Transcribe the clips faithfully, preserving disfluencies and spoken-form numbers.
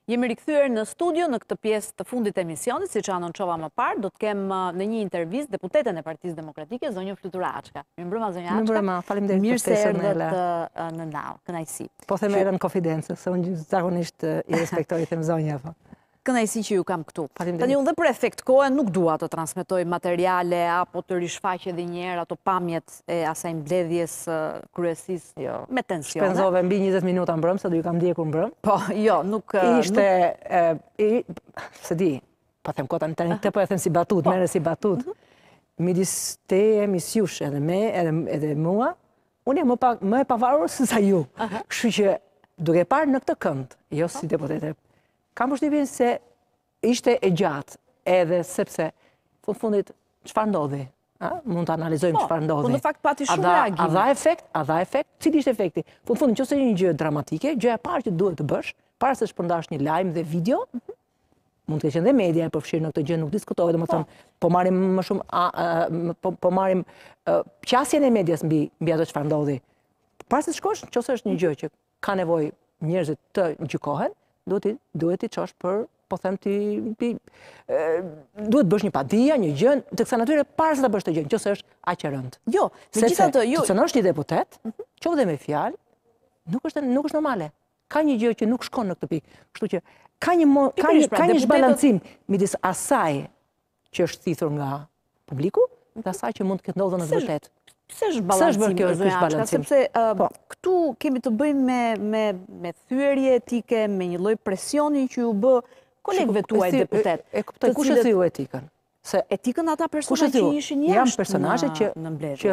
Jemi rikthyer në studio në këtë pjesë të fundit të emisionit, siç anonçova më parë, do të kem në një intervistë deputeten e Partisë Demokratike, zonjën Flutura Açka. Mirëmbrëma zonja Açka. Mirëmbrëma, faleminderit për ftesën. Mirë se erdhët në nau, kënaqësi. Po them erën konfidencë, se unë zakonisht i respektoj them zonja po. Kënaqësi që ju kam këtu. Faleminderit. Tani unë dhe për efekt kohë nuk dua të transmetoj materiale apo të rishfaq edhe një herë ato pamjet e asaj mbledhjes kryesisë jo, me tensione. Shpenzove mbi njëzet minuta mbrëm, se do ju kam ndjekur mbrëm. Po, jo, nuk... Ishte, se di, po them kota në tani, të po e them si batut, mere si batut. Midis te, misjush edhe me, edhe mua, unë jam më e pavarur se sa ju. Kështu që duke parë në këtë kënd, jo si deputete, kam përshtypjen se ishte e gjatë, edhe sepse fund fundit çfarë ndodhi? Mund të analizojmë çfarë ndodhi. Po në fakt pati shumë reagime. A dha efekt? A dha efekt? Cili ishte efekti? Fund fundit nëse një gjë dramatike, gjëja e parë që duhet të bësh, para se shpërndash një lajm dhe video, mund të keqen dhe media e përfshirë në këtë gjë, nuk diskutohet, domethënë, po marrim më shumë po marrim qasjen e medias mbi mbi ato çfarë ndodhi. Para se të shkosh, nëse është një gjë që ka nevojë njerëzit të gjykohen, duhet i çosh për, po them ti, duhet bësh një padija, një gjë, të kësaj natyre para se ta bësh të gjë, nëse është aq e rëndë. Jo, megjithatë, ju sepse nëse je deputet, qoftë me fjalë, nuk është nuk është normale. Ka një gjë që nuk shkon në këtë pikë. Kështu që ka një ka një ka një zhbalancim midis asaj që është thithur nga publiku dhe asaj që mund të ketë ndodhur në të vërtetë. Pse është balancim? Sepse këtu kemi të bëjmë me thyerje etike, me një lloj presioni që ju bë kolegëve tuaj deputet. E kuptoj, kush e thyu etikën? Se etikën ata personazhe që ishin jashtë. Janë personazhe që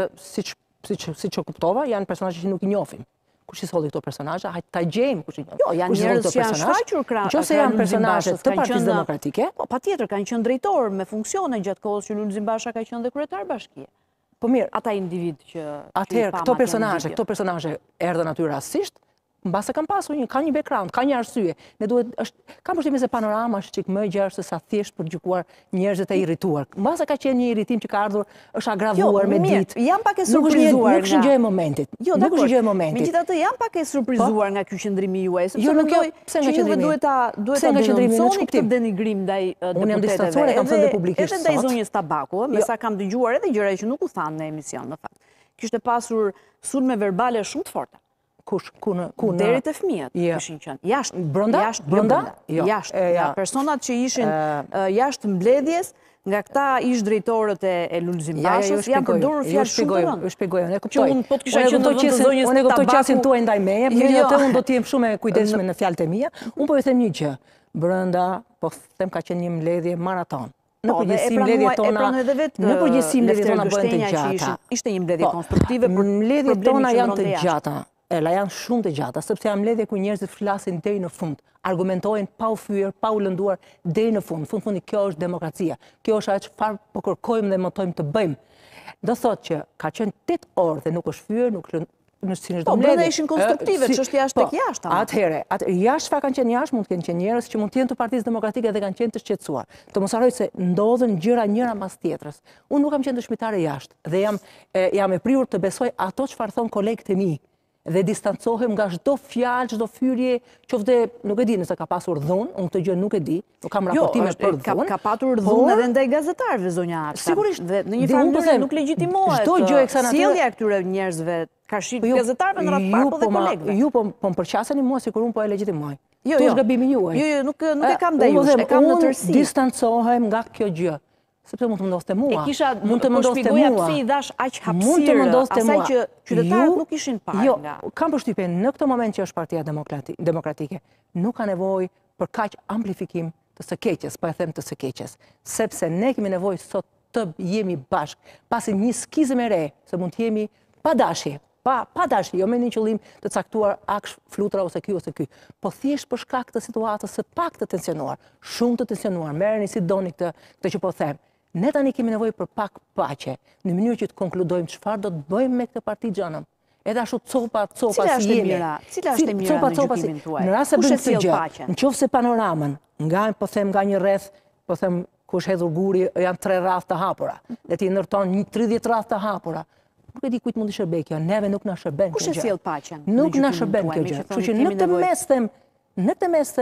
siç siç e kuptova, janë personazhe që nuk i njohim. Kush i solli këto personazhe? Hajt ta gjejmë kush i njoh. Jo, janë njerëz që janë shfaqur krah. Nëse janë personazhe të Partisë Demokratike, po patjetër kanë qenë drejtor me funksione gjatë kohës që Lulzim Basha ka qenë dhe kryetar bashkie. Po mirë, ata individ që... Atëherë, këto personazhe, këto personazhe erdhën aty rastësisht, mbase kanë pasur një, ka një background, ka një arsye. Ne duhet, është, kam përshtypjen se panorama është çik më e gjerë se sa thjesht për gjykuar njerëzit e irrituar. Mbase ka qenë një irritim që ka ardhur, është agravuar me ditë. Jam pak e surprizuar. Nuk është gjë e momentit. Jo, nuk është gjë e momentit. Megjithatë jam pak e surprizuar nga ky qëndrimi juaj, sepse jo, nuk mendoj pse që juve duhet ta duhet ta denonconi këtë denigrim ndaj deputetëve. Unë jam distancuar, kam thënë publikisht sot. Edhe ndaj zonjës Tabaku, me sa kam dëgjuar edhe gjëra që nuk u thanë në emision në fakt. Kishte pasur sulme verbale shumë të forta. Kush, ku në... Ku në... Deri të fëmijët kishin qenë. Jashtë. Brënda? Brënda? Jashtë. Personat që ishin jashtë mbledhjes, nga këta ish drejtorët e Lulzim Bashës, janë përdorur fjalë shumë të rënda. Ju shpjegoj, unë e kuptoj. Që unë po të kisha qenë në vend të zonjës Tabaku. Unë e kuptoj qasin tuaj ndaj meje, megjithatë unë do të jem shumë e kujdesshme në fjalët e mia. Unë po ju them një gjë. Brënda, po them ka qenë një mbledhje maraton. Në përgjithësi mbledhjet tona, në përgjithësi mbledhjet tona bëhen të gjata. Ishte një mbledhje konstruktive për mbledhjet tona janë të gjata. Ela janë shumë të gjata, sepse janë mbledhje ku njerëzit flasin deri në fund, argumentojnë pa u fyer, pa u lënduar deri në fund. Fund fundi kjo është demokracia. Kjo është ajo çfarë po kërkojmë dhe mëtojmë të bëjmë. Do thotë që ka qenë tetë orë dhe nuk është fyer, nuk në sinë po, brenda ishin konstruktive, çështja është tek jashtë. Atëherë, jashtë çfarë kanë qenë jashtë, mund të kenë qenë njerëz që mund të jenë të Partisë Demokratike dhe kanë qenë të shqetësuar. Të mos harroj se ndodhen gjëra njëra mbas tjetrës. Unë nuk kam qenë dëshmitare jashtë dhe jam jam e prirur të besoj ato çfarë thon kolegët e mi dhe distancohem nga çdo fjalë, çdo fyrje, qoftë nuk e di nëse ka pasur dhunë, unë këtë gjë nuk e di, nuk kam raportime për dhunë. Ka patur dhunë edhe ndaj gazetarëve zonja Açka. Sigurisht, dhe në një farë mënyrë nuk legjitimohet. Çdo gjë e kësaj natyre. Sjellja e këtyre njerëzve, ka shi gazetarëve në radhë parë po dhe kolegëve. Ju po po përqaseni mua sikur unë po e legjitimoj. Jo, jo. Është gabimi juaj. Jo, jo, nuk nuk e kam ndaj jush, e kam në tërësi. Unë distancohem nga kjo gjë. Sepse mund të më ndoste mua. E kisha, mund të më ndoste mua. Pse i dash aq hapësirë, asaj që qytetarët nuk ishin parë jo, nga. Kam përshtypjen në këtë moment që është Partia Demokratike, nuk ka nevojë për kaq amplifikim të së keqes, po e them të së keqes, sepse ne kemi nevojë sot të jemi bashkë, pasi një skizëm e re, se mund të jemi pa dashje, pa pa dashje, jo me një qëllim të caktuar aksh Flutra ose ky ose ky, po thjesht për shkak të situatës së pak të tensionuar, shumë të tensionuar, merreni si doni këtë, këtë që po them. Ne tani kemi nevojë për pak paqe, në mënyrë që të konkludojmë çfarë do të bëjmë me këtë parti xhanëm. Edhe ashtu copa copa si jemi. Cila është e mira në gjykimin tuaj? Në rast se bëjmë këtë gjë, nëse panorama, nga po them nga një rreth, po them ku është hedhur guri, janë tre rreth të hapura. Dhe ti ndërton një tridhjetë rreth të hapura. Nuk e di kujt mund të shërbej kjo, neve nuk na shërben kjo gjë. Kush e sjell paqen? Nuk na shërben kjo gjë. Kështu që në të mes them, në të mes them,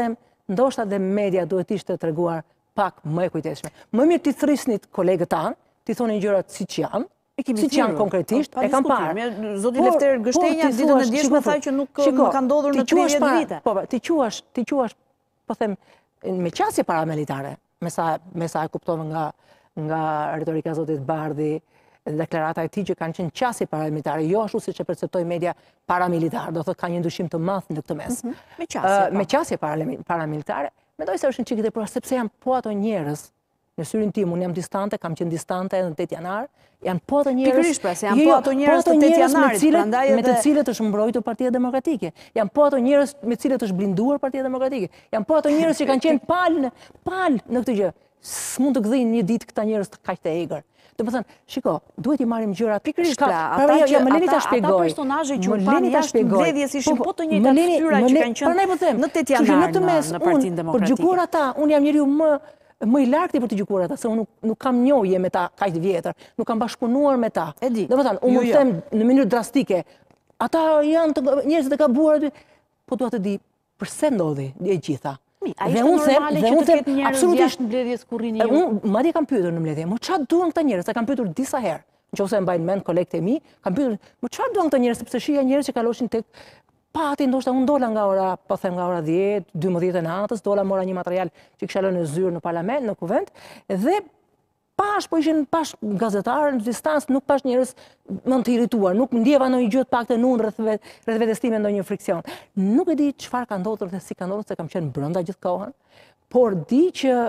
ndoshta dhe media duhet ishte treguar pak më e kujtesshme. Më mirë ti thrisnit kolegët tanë, ti thonin gjërat siç janë, si që janë konkretisht, e kam parë. Zoti Lefter Gështenja ditën e djeshme tha që nuk më ka ndodhur në tridhjetë vite. Po, ti quash, ti quash, po them, me qasje paramilitare, me sa e kuptove nga retorika zotit Bardhi, deklarata e tij që kanë qenë qasje paramilitare, jo ashtu siç e perceptoi media paramilitar, do thotë ka një ndryshim të madh në këtë mes. Me qasje. Me qasje paramilitare, mendoj se është një çik tepër, sepse janë po ato njerëz. Në syrin tim, unë jam distante, kam qenë distante edhe në tetë janar, janë po ato njerëz... Pikërisht pra, se janë po ato njerëz të tetë janarit, prandaj edhe... me të cilët është mbrojtur Partia Demokratike. Janë po ato njerëz me të cilët është blinduar Partia Demokratike. Janë po ato njerëz që kanë qenë palë palë në këtë gjë. S'mund të gdhin një ditë këta njerëz të kaq të egër. Do të thënë, shiko, duhet i marrim gjërat pikërisht pra, ata që ata personazhe që u kanë jashtë mbledhjes ishin po të njëjtat fytyra që kanë qenë në tetë janar në Partinë Demokratike. Për gjykuar ata, unë jam njeriu më më i largëti për të gjykuar ata, se unë nuk kam njohje me ta kaq të vjetër, nuk kam bashkëpunuar me ta. E di. Do të thënë, unë mund të them në mënyrë drastike, ata janë njerëz të gabuar, po dua të di pse ndodhi e gjitha. A ishte normale që të ketë njerëz jashtë mbledhjes kur rini ju? Unë madje kam pyetur në mbledhje, "Mo çfarë duan këta njerëz?" E kam pyetur disa herë. Nëse e mbajnë mend kolegët e mi, kam pyetur, "Mo çfarë duan këta njerëz?" Sepse shija njerëz që kaloshin tek pati, ndoshta unë dola nga ora, po them nga ora dhjetë, dymbëdhjetë e natës, dola mora një material që kisha lënë në zyrë në parlament, në kuvent, dhe pash, po ishin pash gazetarë në distancë, nuk pash njerëz më të irrituar, nuk ndjeva ndonjë gjë të paktën unë rreth rreth vetes time ndonjë friksion. Nuk e di çfarë ka ndodhur dhe si ka ndodhur, se kam qenë brenda gjithë kohën, por di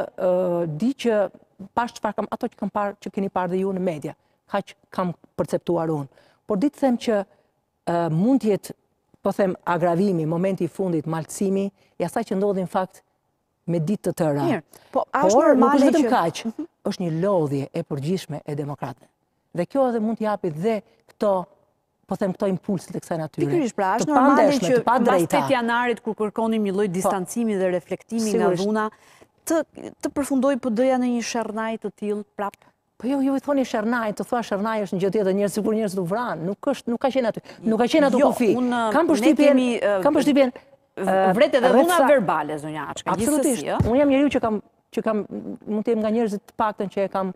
që di që pash çfarë kam ato që kam parë, që keni parë dhe ju në media, kaq kam perceptuar unë. Por di të them që mund të jetë, po them, agravimi, momenti i fundit, maltësimi, i asaj që ndodhi në fakt me ditë të tëra. Mirë, po është Por nuk normale është vetëm që kaq, është një lodhje e përgjithshme e demokratëve. Dhe kjo edhe mund t'japi dhe këto, po them, këto impulse të kësaj natyre. Pikërisht, pra, është të normale pandeshme, që të pa mbas drejta. tetë janarit kur kërkonim një lloj distancimi dhe reflektimi nga Sigurisht. dhuna, të të përfundoj P D-ja në një sharnaj të tillë prap. Po jo, ju i thoni Shernaj, të thua Shernaj është një gjë tjetër, njerëz sikur njerëz të vranë, nuk është, nuk ka qenë aty. Nuk ka qenë ato Jo, kufi. unë- Kam ne përshtypjen, kemi, kam përshtypjen Vret edhe rreth dhuna sa- verbale, zonja Açka, Absolutisht. gjithsesi, ë? Unë jam njeriu që kam që kam mund të jem nga njerëzit të paktën që e kam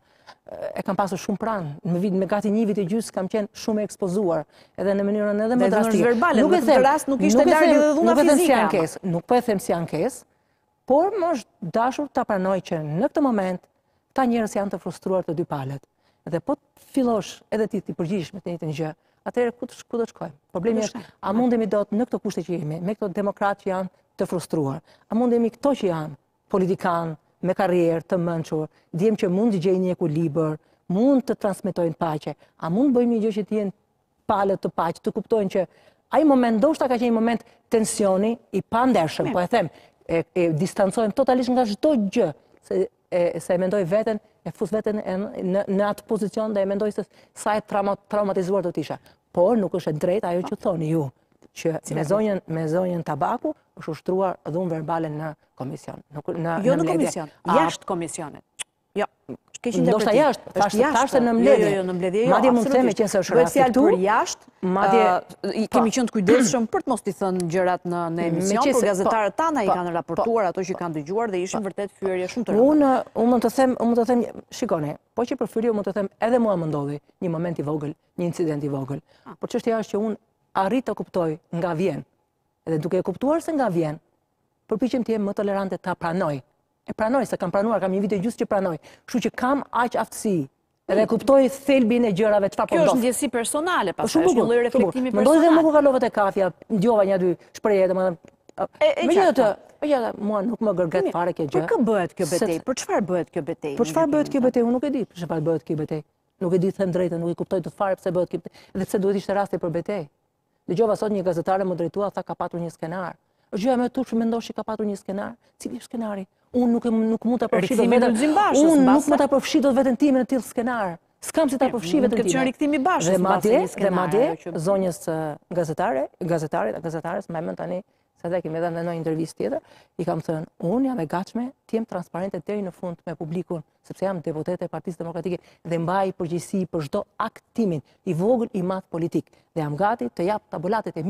e kam pasur shumë pranë. Me vit me gati një vit e gjys kam qenë shumë e ekspozuar, edhe në mënyrën edhe më Dhe dhunës drastike. verbale, Nuk në e këtë them, rast nuk ishte nuk e larg them- edhe dhuna nuk e them si fizike, ama. ankesë, nuk po e them si ankesë, por më është dashur ta pranoj që në këtë moment ta njerëz janë të frustruar të dy palët. Dhe po të fillosh edhe ti të përgjigjesh me të njëjtën gjë, atëherë ku të ku do të shkojmë? Problemi është, a mundemi dot në këto kushte që jemi, me këto demokratë që janë të frustruar, a mundemi këto që janë politikanë me karrierë të mençur, djem që mund të gjejnë një ekuilibër, mund të transmetojnë paqe, a mund bëjmë një gjë që të jenë palët të paqe, të kuptojnë që ai moment ndoshta ka qenë një moment tensioni i pandershëm, po e them, e, e distancojmë totalisht nga çdo gjë, se e, se e mendoj veten, e fus veten në, në atë pozicion dhe e mendoj se sa e trauma, traumatizuar do t'isha. Por nuk është e drejtë ajo që thoni ju, që me zonjën, me zonjën Tabaku është ushtruar dhunë verbale në komision. Në, në, Jo në në mbledhje. komision, A, jashtë komisionit. Jo, keq Ndoshta interpretim. jashtë, Është thashtë jashtë. thashtë në Jo, mbledhje. jo, jo, në mbledhje, jo, Madje mund të themi absolutisht. që është Bëhet rasti fjalë këtu. për jashtë. Madje ë, i kemi qenë të kujdesshëm për të mos t'i thënë gjërat në në emision, qese- por gazetarët po, tana i po, kanë raportuar ato që kanë dëgjuar dhe ishin vërtet fyerje shumë të rënda. Unë unë mund të them, unë mund të them, shikoni, po që për fyerje mund të them edhe mua më ndodhi një moment i vogël, një incident i vogël. Por çështja është që unë arrit të kuptoj nga vjen. Edhe duke e kuptuar se nga vjen, përpiqem të jem më tolerante ta pranoj. E pranoj se kam pranuar, kam një vit e gjysmë që pranoj. Kështu që kam aq aftësi. Edhe kuptoj thelbin e gjërave çfarë po Kjo është ndodh. ndjesi personale, Po, pastaj shumë është një bukur, lloj shumë bukur. reflektimi Më ndodhi dhe personal. më ku kalova te kafja, dëgjova një dy shprehje, domethënë. E- e Megjithatë, qartë. megjithatë, mua nuk më gërget fare kjo gjë. Për kë bëhet kjo betejë? Se- Për çfarë bëhet kjo betejë? Për në çfarë bëhet gjykimin kjo tënd? betejë? Unë nuk e di për çfarë bëhet kjo betejë. Nuk e di të them drejtën, nuk e kuptoj të fare pse bëhet kjo betejë. Dhe pse duhet ishte rasti për betejë. Dëgjova sot një gazetare më drejtua, tha ka patur një skenar. Është gjëja më e turpshme mendosh që ka patur një skenar. Cili është skenari? Unë nuk e- nuk mund ta përfshi dot Rikthimi veten. në Lulzim Bashës, Unë nuk mbase? mund ta përfshi dot veten time në tillë skenar. S'kam si ta Mirë, përfshi mund veten këtë time. qenë rikthimi i Bashës, Dhe mbase madje, një dhe skenar, madje ajo që- zonjës ë, gazetare, gazetarit, gazetares, më mend tani se dhe kemi edhe në një intervistë tjetër, i kam thënë, unë jam e gatshme të jem transparente deri në fund me publikun, sepse jam deputete e Partisë Demokratike dhe mbaj përgjegjësi për çdo akt timin, i vogël i madh politik. Dhe jam gati të jap tabulatet e mia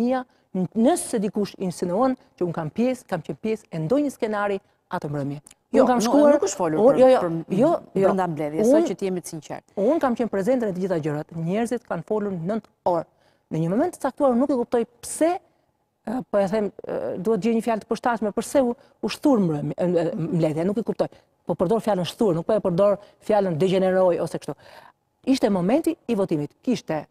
Nëse dikush insinuon që unë kam pjesë, kam qenë pjesë e ndonjë skenari atë mbrëmje. Jo, nuk është folur për brenda mbledhjes, sa që t'jemi të sinqert. Unë kam qenë prezente në të gjitha gjërat. Njerëzit kanë folur nëntë orë. Në një moment të caktuar nuk e kuptoj pse, po e them, duhet gjej një fjalë të përshtatshme, pse u shtur mbledhja, nuk e kuptoj. Po përdor fjalën shtur, nuk po e përdor fjalën degeneroj ose kështu. Ishte momenti i votimit. Kishte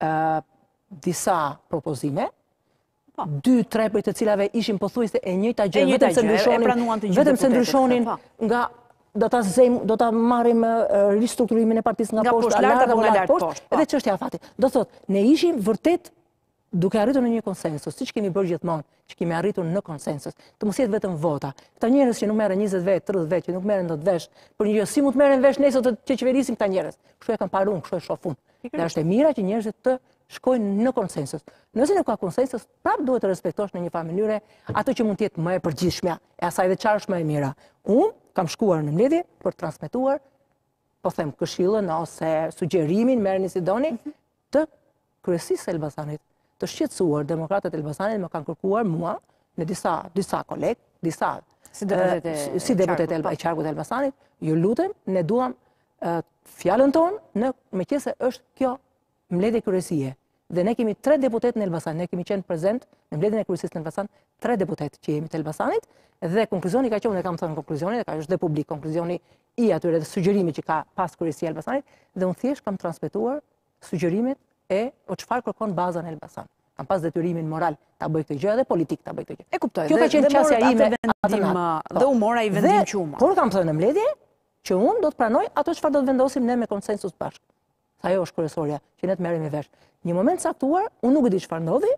disa propozime, dy, tre për të cilave ishin pothuajse e njëjta gjë, vetëm se ndryshonin, vetëm se ndryshonin nga do ta zejmë, do ta marrim ristrukturimin e partisë nga poshtë lart apo nga lart poshtë, edhe çështja e afatit. Do thotë, ne ishim vërtet duke arritur në një konsensus, siç kemi bërë gjithmonë, që kemi arritur në konsensus. Të mos jetë vetëm vota. Këta njerëz që nuk merren njëzet vjet, tridhjetë vjet, që nuk merren dot vesh, për një gjë, si mund të merren vesh nesër të qeverisin këta njerëz. Kështu e kanë parë unë, kështu e shoh unë. Dhe është e mira që njerëzit të shkojnë në konsensus. Nëse nuk ka konsensus, prapë duhet të respektosh në një farë mënyre ato që mund të jetë më e përgjithshme, e asaj dhe çfarë është më e mira. Unë kam shkuar në mbledhje për të transmetuar, po them, këshillën ose sugjerimin, merrni si doni, të kryesisë së Elbasanit, të shqetësuar. Demokratët e Elbasanit më kanë kërkuar mua në disa disa kolegë, disa si deputet e qarkut e Elbasanit, ju lutem, ne duam fjalën tonë në meqense është kjo mbledhje kryesie. Dhe ne kemi tre deputet në Elbasan, ne kemi qenë prezent në mbledhjen e kryesisë në Elbasan, tre deputet që jemi të Elbasanit, dhe konkluzioni ka qenë, ne kam thënë konkluzionin, ka është dhe publik, konkluzioni i atyre dhe sugjerimi që ka pas kryesia e Elbasanit, dhe unë thjesht kam transmetuar sugjerimet e o çfarë kërkon baza në Elbasan. Kam pas detyrimin moral ta bëj këtë gjë dhe politik ta bëj këtë gjë. E kuptoj. Kjo ka qenë qasja ime dhe u mora i vendim quma. Por kam thënë në mbledhje që unë do të pranoj ato çfarë do të vendosim ne me konsensus bashkë. Ajo është kryesorja, që ne të merremi vesh. Një moment caktuar, unë nuk e di çfarë ndodhi.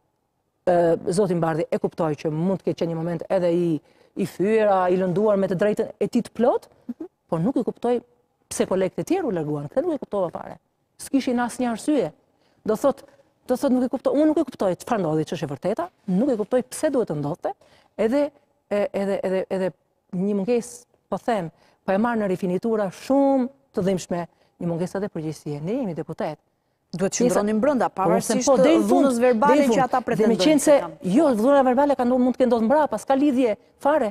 Zoti Bardhi e kuptoi që mund të ketë qenë një moment edhe i i fyera, i lënduar me të drejtën e tij të plot, por nuk e kuptoi pse kolegët e tjerë u larguan. Këtë nuk e kuptova fare. S'kishin asnjë arsye. Do thotë, do thotë nuk e kuptoj, unë nuk e kuptoj çfarë ndodhi, ç'është e vërteta, nuk e kuptoj pse duhet të ndodhte, edhe edhe edhe edhe një mungesë, po them, po e marr në rifinitura shumë të dhimbshme, një mungesë edhe përgjegjësie. Ne jemi deputet. Duhet të qëndronim brenda, pavarësisht të dhunës verbale që ata pretendojnë. Dhe meqense, jo, dhuna verbale ka ndodhur, mund të kenë ndodhur mbrapa, s'ka lidhje fare.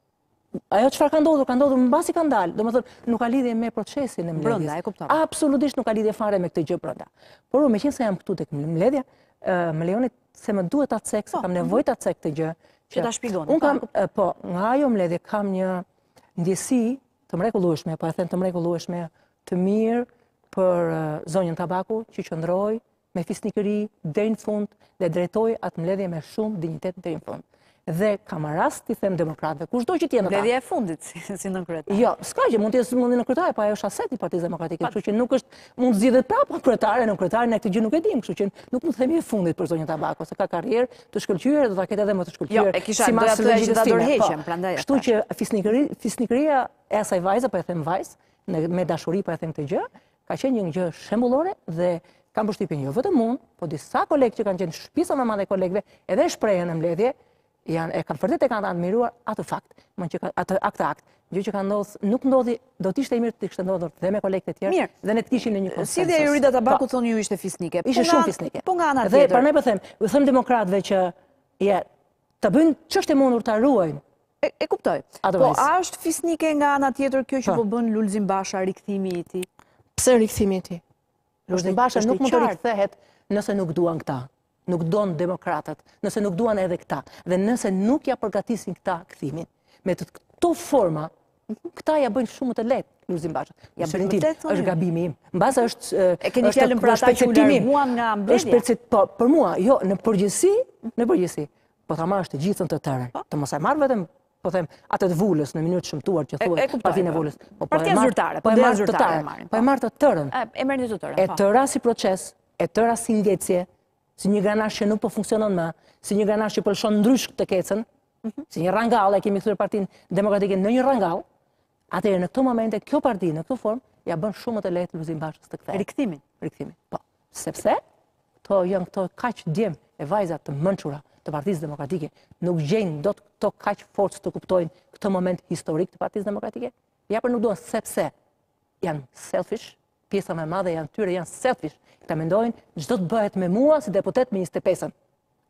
Ajo çfarë ka ndodhur, ka ndodhur mbasi ka dalë. Domethënë, nuk ka lidhje me procesin e mbledhjes. Brenda, e kuptoj. Absolutisht nuk ka lidhje fare me këtë gjë brenda. Por meqense jam këtu tek mbledhja, më lejoni se më duhet ta cek, se kam nevojë ta cek këtë gjë. Që ta shpjegoni. Unë kam, po, nga ajo mbledhje kam një ndjesi të mrekullueshme, po e them të mrekullueshme, të mirë për zonjën Tabaku, që qëndroi me fisnikëri deri në fund dhe drejtoi atë mbledhje me shumë dinjitet deri në fund. Dhe kam rast i them demokratëve, kushdo që t'jenë ata. Mbledhja e fundit si nën kryetar. Jo, s'ka gjë, mund të jetë mund në kryetare, po ajo është aset i Partisë Demokratike, kështu që nuk është mund të zgjidhet prapë kryetare, në kryetare ne këtë gjë nuk e dim, kështu që nuk mund të themi e fundit për zonjën Tabaku, se ka karrierë të shkëlqyer, do ta ketë edhe më të shkëlqyer. Jo, e kisha doja të thoya që ta dorëheqem, prandaj. Kështu që fisnikëri, fisnikëria e asaj vajze, po e them vajzë, me dashuri po e them këtë gjë, ka qenë një gjë shembullore dhe kam përshtypjen jo vetëm unë, po disa kolegë që kanë qenë shpisa më madhe kolegëve, edhe shprehën në mbledhje, janë e kanë vërtet e kanë admiruar atë fakt, më që atë akt akt, gjë që ka ndodhur, nuk ndodhi, do të ishte i mirë të kishte ndodhur dhe me kolegët e tjerë dhe ne të kishin në një konsensus. Si dhe Yrida Tabaku thonë ju ishte fisnike. Ishte shumë fisnike. Po nga ana tjetër. Dhe prandaj po them, u them demokratëve që ja të bëjnë ç'është e mundur ta ruajnë. E kuptoj. Po a është fisnike nga ana tjetër kjo që po bën Lulzim Basha rikthimi i tij? Pse rikthimi i tij? Lulzim Basha nuk mund të rikthehet nëse nuk duan këta. Nuk donë demokratët, nëse nuk duan edhe këta, dhe nëse nuk ja përgatisin këta kthimin. Me të këto forma, këta ja bëjnë shumë të lehtë Lulzim Bashës. Ja bëjnë të lehtë, është gabimi im. Mbase është e keni fjalën për ata që u larguan nga mbledhja. Po, për mua, jo, në përgjithësi, në përgjithësi, po ta marrësh të gjithën të tërën. Të mos e marr vetëm, po them, atë të Vulës në mënyrë të shëmtuar që thuhet Partinë e Vulës. Partia zyrtare, po e marr të tërën. Po e marr të tërën. E merrni të tërën. E tëra si proces, e tëra si ngecje, si një granash që nuk po funksionon më, si një granash që pëlshon ndrysh të kecën, si një rangall, e kemi thyer Partinë Demokratike në një rangall, atëherë në këto momente kjo parti në këtë formë ja bën shumë të lehtë Lulzim Bashës të kthehej. Rikthimin, rikthimin. Po, sepse to janë këto kaq djem e vajza të mençura të Partisë Demokratike, nuk gjejnë dot këto kaq forcë të kuptojnë këtë moment historik të Partisë Demokratike. Ja për nuk duan sepse janë selfish, pjesa më e madhe janë tyre janë selfish. Ta mendojnë çdo të bëhet me mua si deputet me njëzet e pesën.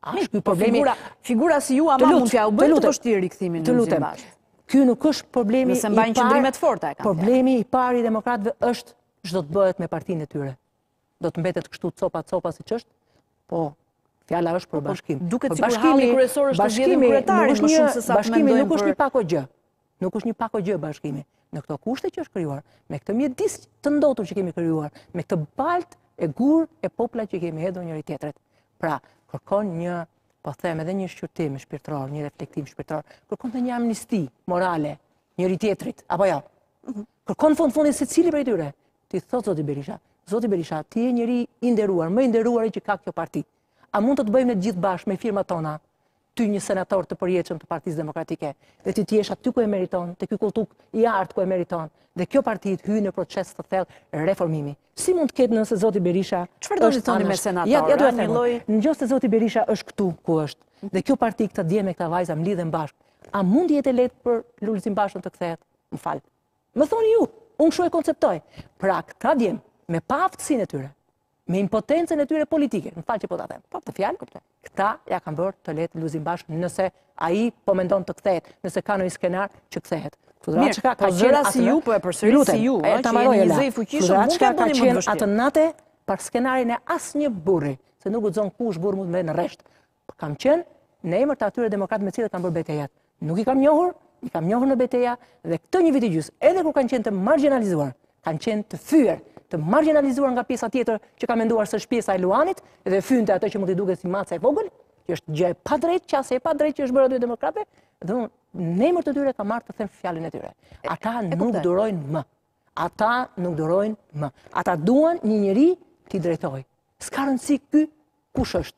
Ashtë ky problemi... Figura si ju ama mund t'ja u bëjë të vështirë rikthimin në Lulzim Bashkë. Ky nuk është problemi i parë... Nëse mbajnë qëndrimet forta e kam. Problemi i parë i demokratëve është ç'do të bëhet me partinë e tyre. Do të mbetet kështu copa-copa siç është? Po, fjala është për bashkim. Duket sikur halli kryesor është të zgjedhim kryetarin më shumë se sa të mendojmë. Bashkimi nuk është një pako gjë. Nuk është një pako gjë bashkimi. Në këto kushte që është krijuar, me këtë mjedis të ndotur që kemi krijuar, me këtë baltë e gur e popla që kemi hedhur njëri tjetrit. Pra, kërkon një, po them edhe një shqyrtim shpirtëror, një reflektim shpirtëror, kërkon edhe një amnisti morale njëri tjetrit, apo jo. Kërkon fund fundit secili prej tyre. Ti thot zoti Berisha, zoti Berisha, ti je njëri i nderuar, më i nderuari që ka kjo parti. A mund të të bëjmë ne të gjithë bashkë me firmat tona? Ty një senator të përjetshëm të Partisë Demokratike, dhe ti ti jesh aty ku e meriton, te ky kultuk i artë ku e meriton, dhe kjo parti të hyjë në proces të thellë reformimi. Si mund të ketë nëse zoti Berisha çfarë do të thoni me senator? Ja, ja do të them. Nëse se zoti Berisha është këtu ku është, dhe kjo parti këtë dje me këta vajza mlidhen bashkë, a mund të jetë lehtë për Lulzim Bashkën të kthehet? Më fal. Më thoni ju, unë kështu e konceptoj. Pra, këta djem me paaftësinë e tyre, me impotencën e tyre politike, më falë që po ta them, po të fjalë, këta ja kanë bërë të lehtë Lulzim Bashkën nëse ai po mendon të kthehet, nëse ka ndonjë skenar që kthehet. Mirë, po zëra si ju, po e përsëri si ju, që jeni një zë i fuqishëm, mund të bëni më të vështirë. Atë natë për skenarin e asnjë burri, se nuk guxon kush burr mund të vënë në rresht. Kam qenë në emër të atyre demokratë me cilët kanë bërë betejat. Nuk i kam njohur, i kam njohur në betejë dhe këtë një vit i gjys, edhe kur kanë qenë të marginalizuar, kanë qenë të fyer, të marginalizuar nga pjesa tjetër që ka menduar se është pjesa e Luanit dhe fynte ato që mund t'i duket si maca e vogël, që është gjë e padrejtë, qase e padrejtë që është bërë aty demokratëve, dhe unë në emër të tyre kam marrë të them fjalën e tyre. Ata nuk durojnë më. Ata nuk durojnë më. Ata duan një njeri t'i drejtoj. S'ka rëndësi ky kush është.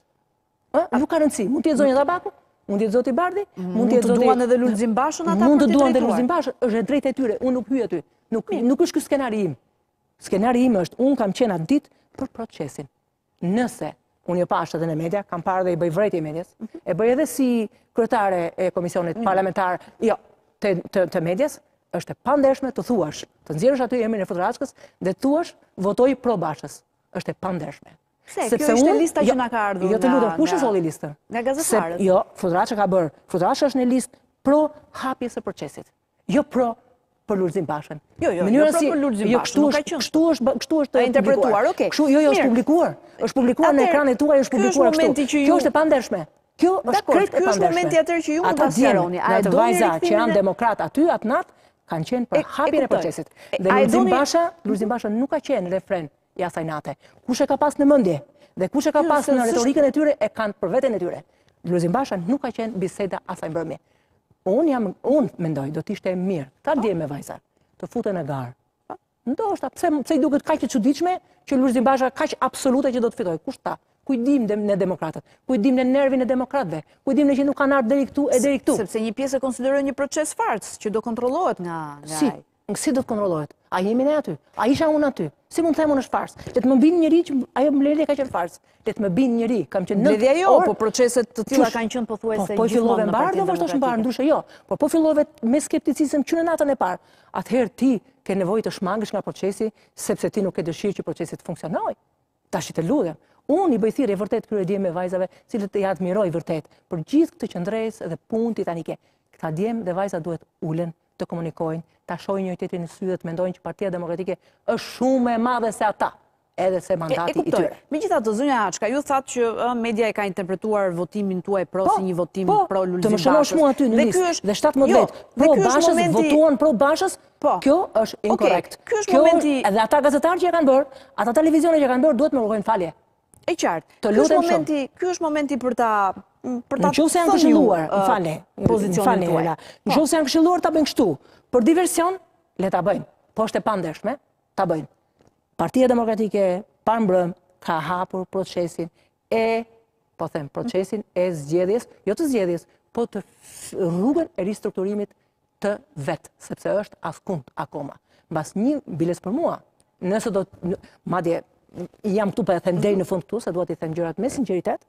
Ë, nuk ka rëndësi. Mund të jetë zonja Tabaku, mund të jetë zoti Bardhi, mund të jetë duan edhe Lulzim Bashën ata për të drejtuar. Mund të duan edhe Lulzim Bashën, është e drejtë e tyre. Unë nuk hyj aty. Nuk nuk është ky skenari im. Skenari im është unë kam qenë atë ditë për procesin. Nëse unë jo pash edhe në media, kam parë dhe i bëj vrejtje medjes, e bëj edhe si kryetare e komisionit parlamentar, jo, të, të, të medjes, është e pandershme të thuash, të nxjerrësh aty emrin e Fudraçkës dhe thuash votoj pro Bashës. Është e pandershme. Se, kjo ishte lista që na ka ardhur. Jo të lutem, kush e solli listën? Nga gazetarët. Jo, Fudraçka ka bërë. Fudraçka është në listë pro hapjes së procesit. Jo pro për Lulzim Bashën. Jo, jo, jo pro për Lulzim Bashën, nuk ka qenë. Kështu është, kështu është interpretuar, okay. Kështu, jo, jo, është publikuar. Është publikuar në ekranet tuaj, është publikuar kështu. Kjo është e pandershme. Kjo është krejt e pandershme. Ky është momenti atëherë që ju mund ta sqaroni. A e do vajza që janë demokrat aty atë natë kanë qenë për hapjen e procesit. Dhe Lulzim Basha, Lulzim Basha nuk ka qenë refren i asaj nate. Kush e ka pas në mendje dhe kush e ka pas në retorikën e tyre e kanë për veten e tyre. Lulzim Basha nuk ka qenë biseda asaj mbrëmje. Unë jam, unë mendoj, do t'ishte mirë, ta dje me vajzat, të futen e garë. Ndoshta, pse pse i duket kaq e çuditshme që Lulzim Basha kaq absolute që do të fitojë. Kush tha? Kujdim në demokratët, kujdim në nervin e demokratëve, kujdim në që nuk kanë ardhur deri këtu e deri këtu. Sepse një pjesë e konsiderojnë një proces farc që do kontrollohet nga nga ai. Si, si do të kontrollohet? A jemi ne aty? A isha unë aty? Si mund të them unë është fars? Le të më binë njëri që ajo mbledhje ka qenë fars. Le të më binë njëri, kam qenë në mbledhja jo, po proceset të tilla kanë qenë pothuajse gjithmonë. Po fillove mbar, do vazhdosh mbar, ndryshe jo. Por po fillove me skepticizëm që në natën e parë. Atëherë ti ke nevojë të shmangësh nga procesi sepse ti nuk ke dëshirë që procesi të funksionojë. Tash të lutem. Unë i bëj thirrje vërtet kryedje me vajzave, cilët e admiroj vërtet për gjithë këtë qëndresë dhe punë titanike. Këta djem dhe vajza duhet ulen të komunikojnë, ta shohin njëri tjetrin në sy dhe të mendojnë që Partia Demokratike është shumë e madhe se ata, edhe se mandati i tyre. Megjithatë, zonja Haçka, ju thatë që media e ka interpretuar votimin tuaj pro si një votim pro Lulzim Bashës. Të më shënosh mua aty në listë dhe shtatëmbëdhjetë pro Bashës votuan pro Bashës. Kjo është inkorrekt. Ky është momenti edhe ata gazetarë që e kanë bërë, ata televizione që e kanë bërë duhet më kërkojnë falje. E qartë. Ky është momenti, ky është momenti për ta për ta thënë janë këshilluar, falë. Pozicionin tuaj. Nëse janë këshilluar ta bëjnë kështu. Për diversion, le ta bëjnë. Po është e pandershme, ta bëjnë. Partia Demokratike parmbrëm ka hapur procesin e, po them, procesin e zgjedhjes, jo të zgjedhjes, po të rrugën e ristrukturimit të vet, sepse është askund akoma. Mbas një biles për mua, nëse do madje jam këtu për e them deri në fund këtu, se duhet i them gjërat me sinqeritet,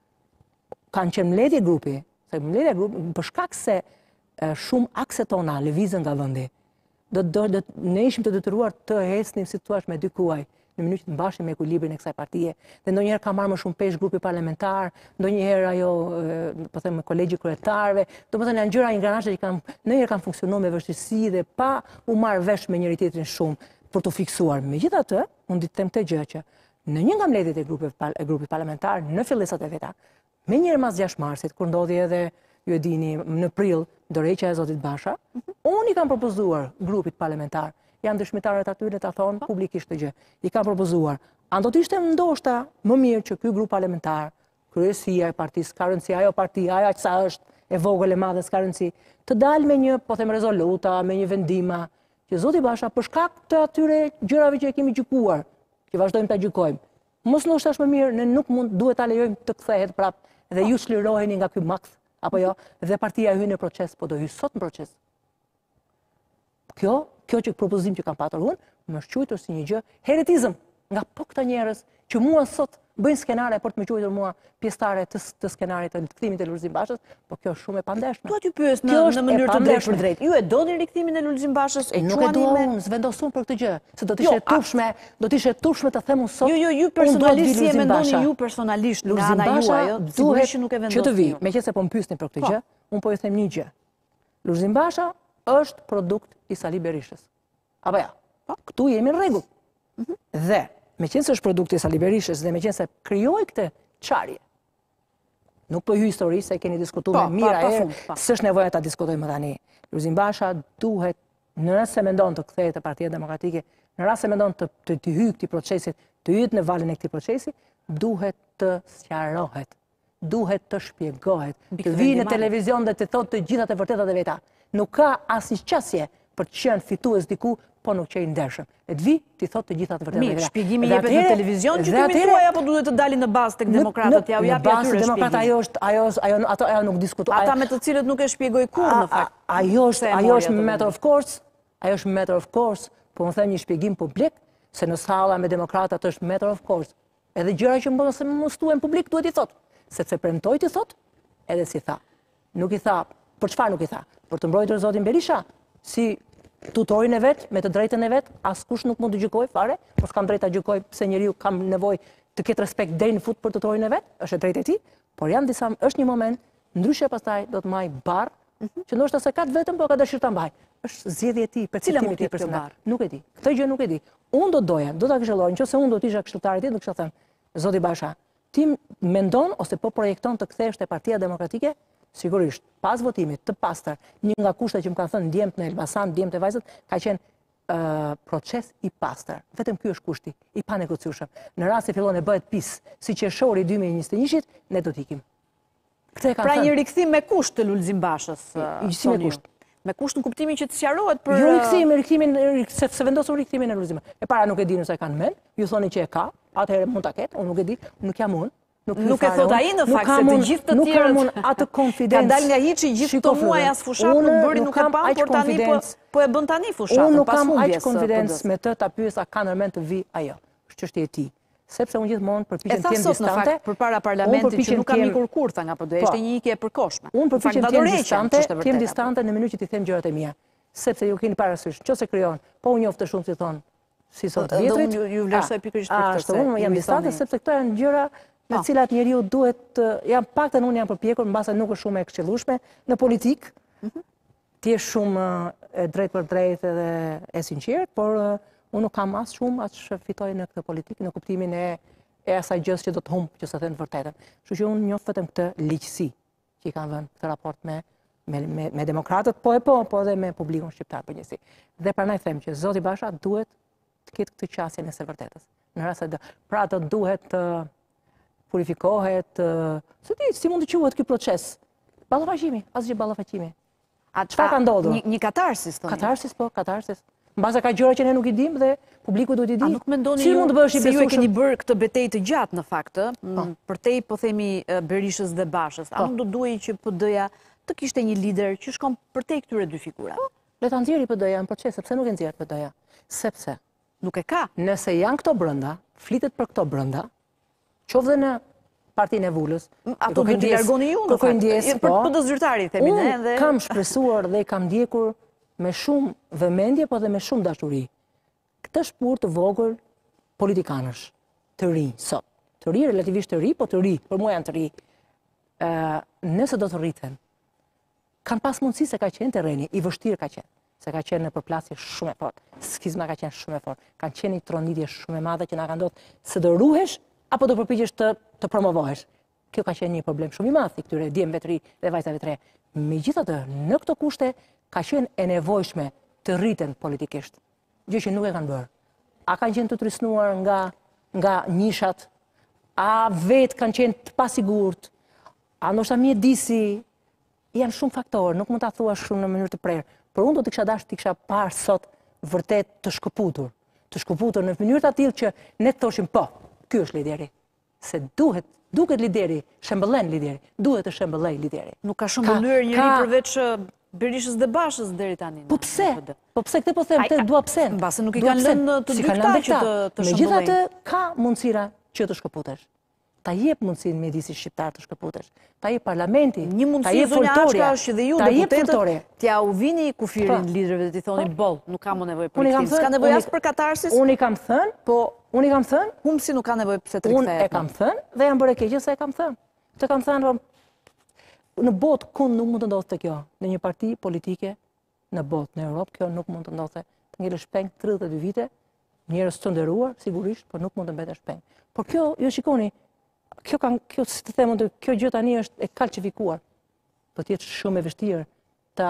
kanë qenë mbledhje grupi, se mbledhje grupi, për shkak se shumë akse tona lëvizën nga vendi, ne ishim të detyruar të hesnim si thua me dy kuaj, në mënyrë që të mbashim ekuilibrin e kësaj partie. Dhe ndonjëherë ka marrë më shumë peshë grupi parlamentar, ndonjëherë ajo, po them, kolegji kryetarëve, domethënë janë gjëra ingranazhe që kanë ndonjëherë kanë funksionuar me vështirësi dhe pa u marrë vesh me njëri tjetrin shumë për të fiksuar. Megjithatë, unë di të them këtë gjë që në një nga mbledhjet e grupit e grupit parlamentar në fillesat e veta, me njëherë mas gjashtë marsit, kur ndodhi edhe ju e dini në prill dorëheqja e zotit Basha, unë i kam propozuar grupit parlamentar, janë dëshmitarët aty dhe ta thonë publikisht të gjë. I kam propozuar, a do të ishte ndoshta më mirë që ky grup parlamentar, kryesia e partisë, ka rëndësi ajo parti, ajo aq sa është e vogël e madhe, s'ka rëndësi, të dalë me një, po them, rezoluta, me një vendima, që zoti Basha për shkak të atyre gjërave që e kemi gjykuar, që vazhdojmë ta gjykojmë. Mos ndoshta është më mirë, ne nuk mund duhet ta lejojmë të kthehet prapë dhe ju çliroheni nga ky maks, apo jo, dhe partia hyn në proces, po do hy sot në proces. Kjo, kjo që propozim që kam patur unë, më është quajtur si një gjë heretizëm nga po këta njerëz që mua sot bëjnë skenare për të më quajtur mua pjesëtare të, të skenarit të rikthimit të Lulzim Bashës, po kjo është shumë e pandeshme. Dua t'ju pyes në, në mënyrë të drejtë për drejtë. Ju e doni rikthimin e Lulzim Bashës? E nuk e dua unë, s'vendosun për këtë gjë, se do të ishte tufshme, do të ishte tufshme të them unë sot. Jo, jo, ju personalisht si e mendoni ju personalisht nga ana juaj, jo? Sigurisht që nuk e vendosin. Që të vi, meqense po më pyesni për këtë gjë, unë po ju them një gjë. Lulzim Basha është produkt i Sali Berishës. Apo ja, këtu jemi në rregull. Dhe meqense është produkt i Sali Berishës dhe meqense krijoi këtë çarje, nuk po hy histori se keni diskutuar me mira herë, s'është nevojë ta diskutojmë tani. Lulzim Basha duhet, në rast se mendon të kthehet te Partia Demokratike, në rast se mendon të të, të hyjë këtij procesi, të hyjë në valën e këtij procesi, duhet të sqarohet, duhet të shpjegohet, të vijë në televizion dhe të thotë të gjitha të vërtetat e veta. Nuk ka asnjë qasje për të qenë fitues diku, po nuk qenë ndershëm. E të vi, ti thotë të gjitha të vërtetat e veta. Mirë, shpjegimi jepet në televizion që ti thuaj apo duhet të dalin në bazë tek demokratët, ja u japi atyre shpjegim. Demokrata ajo është, ajo ajo ato ajo nuk diskutohet. Ata me të cilët nuk e shpjegoi kurrë në fakt. Ajo është, ajo është matter of course, ajo është matter of course, po më them një shpjegim publik se në salla me demokratat është matter of course. Edhe gjëra që mos mos thuhen publik duhet i thotë, sepse premtoi ti thotë, edhe si tha. Nuk i tha, për çfarë nuk i tha? Për të mbrojtur zotin Berisha, si tutorin e vet, me të drejtën e vet, askush nuk mund të gjykoj fare, mos kam drejt ta gjykoj pse njeriu kam nevojë të ketë respekt deri në fut për tutorin e vet, është e drejtë e tij, por janë disa, është një moment, ndryshe pastaj do të marr barr, që ndoshta se ka vetëm, po ka dëshirë ta mbaj. Është zgjedhja e tij, perceptimi i tij personal. Nuk e di. Këtë gjë nuk e di. Unë do doja, do ta këshilloj, nëse unë do të isha këshilltari i tij, do kisha thënë, zoti Basha, ti mendon ose po projekton të kthehesh te Partia Demokratike? Sigurisht, pas votimit të pastër, një nga kushtet që më kanë thënë ndjemt në Elbasan, ndjemt e vajzët, ka qenë uh, proces i pastër. Vetëm ky është kushti, i panegociueshëm. Në rast se fillon e bëhet pis, siç e shori dy mijë e njëzet e njëit, ne do të ikim. Këtë e kanë pra thënë. Një rikthim me kusht të Lulzim Bashës. Si me kusht? Me kusht në kuptimin që të sqarohet për... Jo rikthim, riktimin, se, se vendosur riktimin e Lulzim. E para nuk e di nëse kanë mend, ju thoni që e ka, atëherë mund ta ketë, unë nuk e di, nuk jam unë. Nuk, nuk e thot ai në fakt se të gjithë të tjerët nuk kam unë atë konfidencë. Ka dal nga hiçi gjithë këto muaj as fushat nuk bëri nuk e pa, por tani po po e bën tani fushatën. Unë nuk kam aq konfidencë me të ta pyes a ka ndërmend të vi ajo. Është çështje e tij. Sepse unë gjithmonë përpiqem të jem distante përpara parlamentit që nuk kam ikur kurtha nga përdo, ishte një ikje e përkohshme. Unë përpiqem të jem distante, të jem distante në mënyrë që t'i them gjërat e mia. Sepse ju keni parasysh, nëse krijon, po unë njoftë shumë si thon, si sot vjetrit. Ju vlerësoj pikërisht për këtë. Ashtu, unë jam distante sepse këto janë gjëra me të cilat njeriu duhet, jam paktën unë jam përpjekur, mbase nuk është shumë e këshillueshme në politik. Ti je shumë e drejtë për drejtë dhe e sinqert, por unë nuk kam as shumë as fitoj në këtë politikë, në kuptimin e e asaj gjës që do të humb, që sa them vërtetën. Kështu që unë njoh vetëm këtë ligjësi që i kanë vënë këtë raport me me me, me demokratët, po e po, po edhe me publikun shqiptar përgjithësi. Dhe prandaj them që zoti Basha duhet të ketë këtë qasjen e së vërtetës. Në rast se pra do duhet të purifikohet, se ti, si mund të quhet ky proces? Ballafaqimi, asgjë ballafaqimi. A çfarë ka ndodhur? Një, një katarsis, thonë. Katarsis, po, katarsis. Mbase ka gjëra që ne nuk i dim dhe publiku duhet i di. A nuk mendoni si ju mund të bëhesh i se ju e besueshëm? keni bërë këtë betejë të gjatë në fakt, përtej po themi Berishës dhe Bashës. A nuk do duhej që P D-ja të kishte një lider që shkon përtej këtyre dy figurave? Le ta nxjerrë P D-ja në proces, sepse nuk e nxjerr P D-ja. Sepse nuk e ka. Nëse janë këto brenda, flitet për këto brenda, qoftë në partinë e Vulës. Ato do t'i largoni ju në fakt. Për P D zyrtari themi ne dhe kam shpresuar dhe kam ndjekur me shumë vëmendje, po dhe me shumë dashuri. Këtë shpurt të vogël politikanësh të ri sot, të ri, relativisht të ri, po të ri, për mua janë të ri, nëse do të rriten, kanë pas mundësi se ka qenë terreni, i vështirë ka qenë, se ka qenë në përplasje shumë e fort, skizma ka qenë shumë e fort, kanë qenë një tronitje shumë e madhe që na ka ndodhur se do ruhesh apo do përpiqesh të, të promovohesh. Kjo ka qenë një problem shumë i madh i këtyre djemve të ri dhe vajzave të re. Megjithatë, në këto kushte ka qenë e nevojshme të rriten politikisht, gjë që nuk e kanë bërë. A kanë qenë të trysnuar nga, nga nishat, a vetë kanë qenë të pasigurt, a ndoshta mjedisi, janë shumë faktorë, nuk mund ta thuash shumë në mënyrë të prerë. Por unë do të kisha dashur të kisha parë sot vërtet të shkëputur, të shkëputur në mënyrë të tillë që ne të thoshim po, ky është lideri. Se duhet, duket lideri, shembëllen lideri, duhet të shembëllej lideri. Nuk ka shembëlluar njëri përveç Berishës dhe Bashës deri tani. Po pse? Po pse këtë po them, këtë dua pse? Mbase nuk i kanë lënë të dy këta që të shembëllejnë. Megjithatë ka mundësira që të shkëputesh. Ta jep mundësinë mjedisit shqiptar të shkëputesh. Ta jep parlamenti, një mundësi zonja Ashka është dhe ju deputetët t'ja u vini kufirin liderëve dhe t'i thoni boll, nuk kam nevojë për këtë. S'ka nevojë as për katarsis. Unë i kam thënë, po unë i kam thënë, humsi nuk ka nevojë pse të rikthehet. Unë e kam thënë dhe jam bërë e keqe se e kam thënë. Të kam thënë në botë kund nuk mund të ndodhte kjo. Në një parti politike në botë, në Europë, kjo nuk mund të ndodhte. Të ngelesh peng tridhjetë e dy vite, njerëz të nderuar, sigurisht, por nuk mund të mbetesh peng. Por kjo, ju shikoni, kjo kanë, kjo si të them, kjo gjë tani është e kalcifikuar. Do të jetë shumë e vështirë ta